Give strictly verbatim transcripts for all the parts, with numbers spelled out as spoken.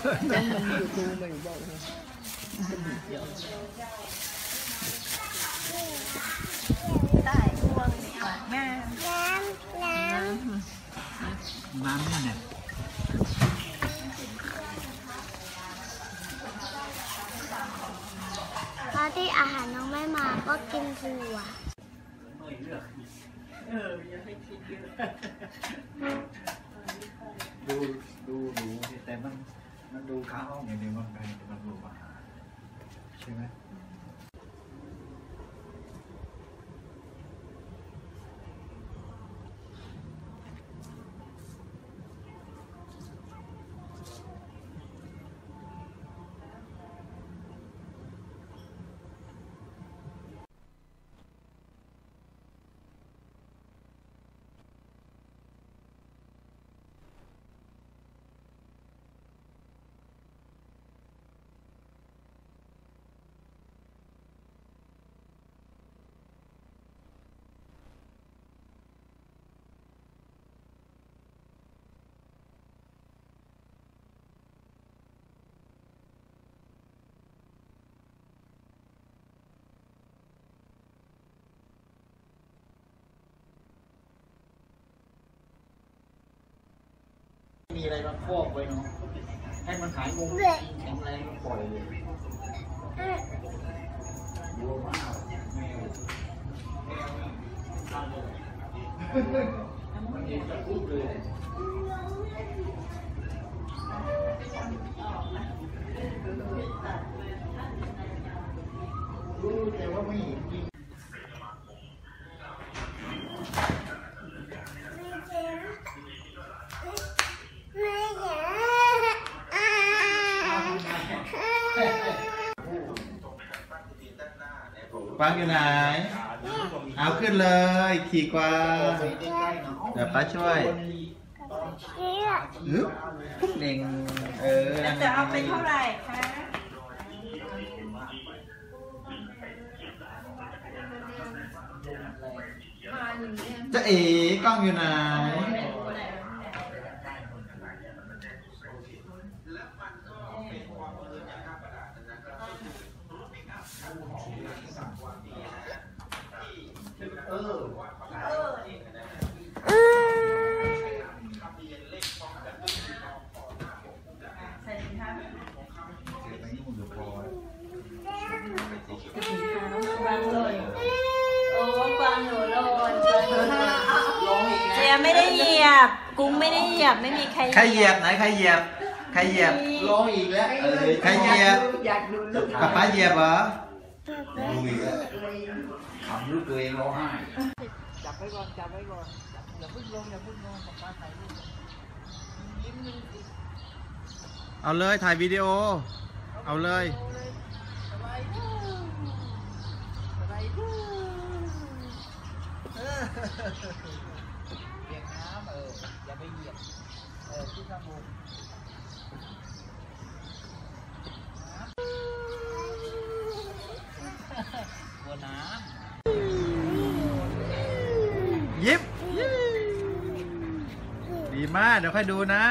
มันอยู่ดูไม่บอกได้พวงออกแม่น้ำน้ำน้ำนี่เนี่ยตอนที่อาหารน้องไม่มาก็กินถั่วดูดูดูแต่มันมันดูข้าวห้องอย่างเดียวมันไปมันดูอาหารใช่ไหมมีอะไรมาครอบไว้เนาะให้มันหายงงแข็งแรงปล่อยเลยวัวมากแมวมันเห็นจะพูดเลยรู้แต่ว่าไม่เห็นจริงกวางอยู่ไหนเอาขึ้นเลยขี่กวางเดี๋ยวป้าช่วยเน่งเออจะเอาไปเท่าไหร่คะจะเอ๋กล้องอยู่ไหนเจียไม่ได้เหยียบกุ้งไม่ได้เหยียบไม่มีใครใครเหยียบไหนใครเหยียบใครเหยียบร้องอีกแล้วใครเหยียบป้าป้าเหยียบเหรอร้องอีกแล้วขำลูกตัวเองร้องไห้จับไว้ก่อนจับไว้ก่อนอย่าพึ่งลงอย่าพึ่งลงป้าถ่ายรูปเอาเลยถ่ายวิดีโอเอาเลยเปียกน้ำเอออย่าไปเหยียบเออที่ข้างบนบัวน้ำยิบดีมากเดี๋ยวค่อยดูนะ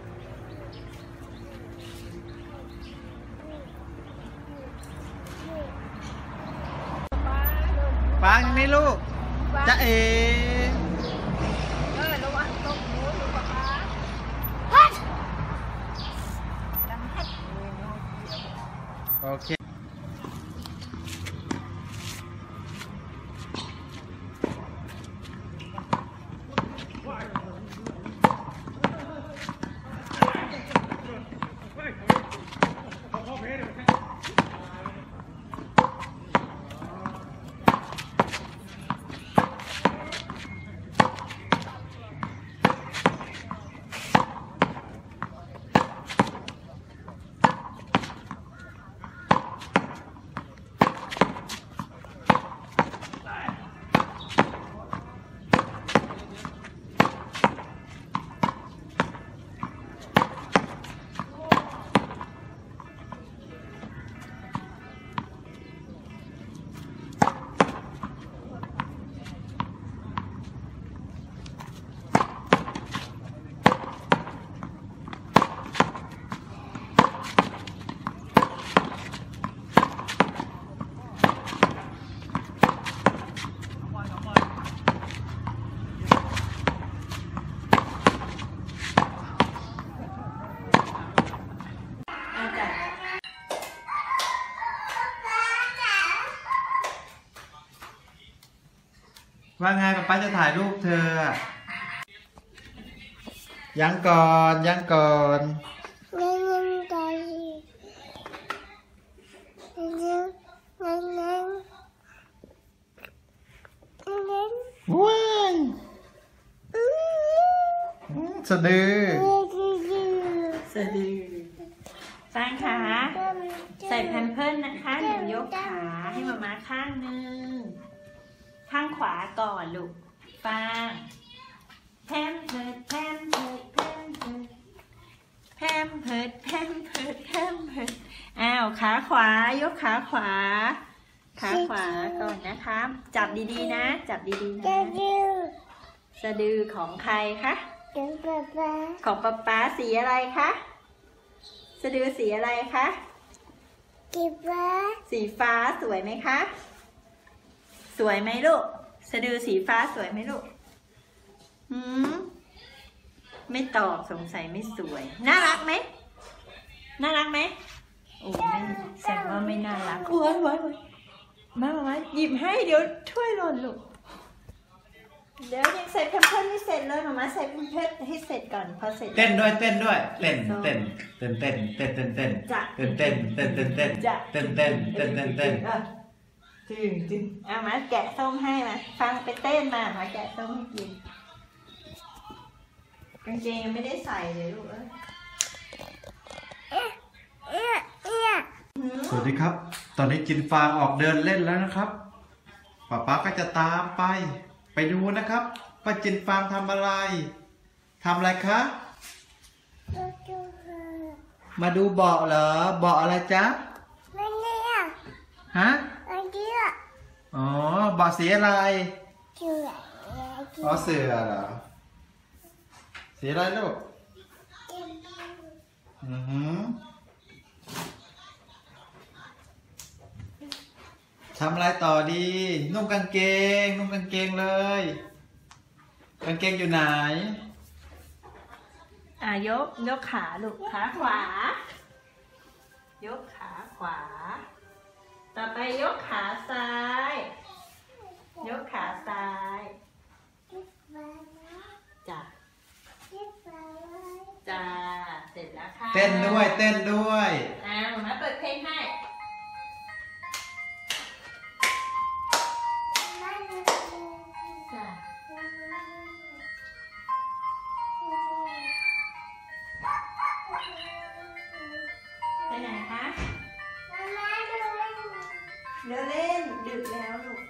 ฟังนี่ลูกจะเอ๋โอเคป้าจะถ่ายรูปเธอยังก่อนยังก่อนยังยังก่อนยังยังยังยังว้ายสะดือสะดือฟางขาใส่แพมเพิร์สนะคะหนูยกขาให้มามาข้างหนึ่งข้างขวาก่อนลูกฟางแพมเพิร์สแพมเพิร์สแพมเพิร์สแพมเพิร์สแพมเพิร์สอ้าวขาขวายกขาขวาขาขวาก่อนนะคะจับดีๆนะจับดีๆนะสะดือของใครคะของป๊าป๊าสีอะไรคะสะดือสีอะไรคะสีฟ้าสีฟ้าสวยไหมคะสวยไหมลูกสะดือสีฟ้าสวยไหมลูกหืมไม่ตอบสงสัยไม่สวยน่ารักไหมน่ารักไหมโอ้ไม่แสดงว่าไม่น่ารักโอ้ยโอ้ยโอ้ยมามาหยิบให้เดี๋ยวถ้วยหล่นลูกเดี๋ยวยังใส่แพมเพิร์สไม่เสร็จเลยมามาใส่แพมเพิร์สให้เสร็จก่อนพอเสร็จเต้นด้วยเต้นด้วยเต้นเต้นเต้นเต้นเต้นเต้นเต้นเต้นเต้นเต้นเต้นเต้นเต้นเต้นเต้นเต้นเต้นจริงจริงเอามาแกะส้มให้มาฟังไปเต้นมามาแกะส้มให้กินกางเกงยังไม่ได้ใส่เลยลูกเอ้ยสวัสดีครับตอนนี้จินฟางออกเดินเล่นแล้วนะครับป๊าป๊าก็จะตามไปไปดูนะครับว่าจินฟางทำอะไรทำอะไรคะมาดูเบาะเหรอเบาะอะไรจ๊ะฮะอ๋อเบาะสีอะไรอ๋อเสือเหรอสีอะไรลูกอือหือทำอะไรต่อดีนุ่งกางเกงนุ่งกางเกงเลยกางเกงอยู่ไหนอ่ะยกยกขาลูกขาขวายกขาขวาต่อไปยกขาซ้ายยกขาซ้ายจ้ะจ้าเสร็จแล้วค่ะเต้นด้วยเต้นด้วยอ่ะมาเปิดเพลงให้จ้ะไปไหนคะเดินเล่นดึกแล้วลูก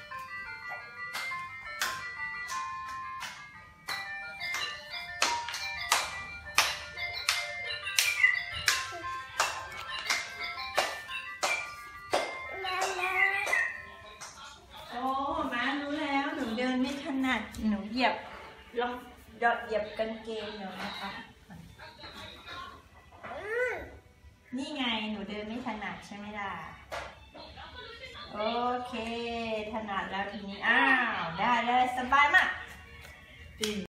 ไม่ถนัดหนูเหยียบลองดอดเหยียบกางเกงหนูนะคะนี่ไงหนูเดินไม่ถนัดใช่ไหมล่ะโอเคถนัดแล้วทีนี้อ้าวได้เลยสบายมาก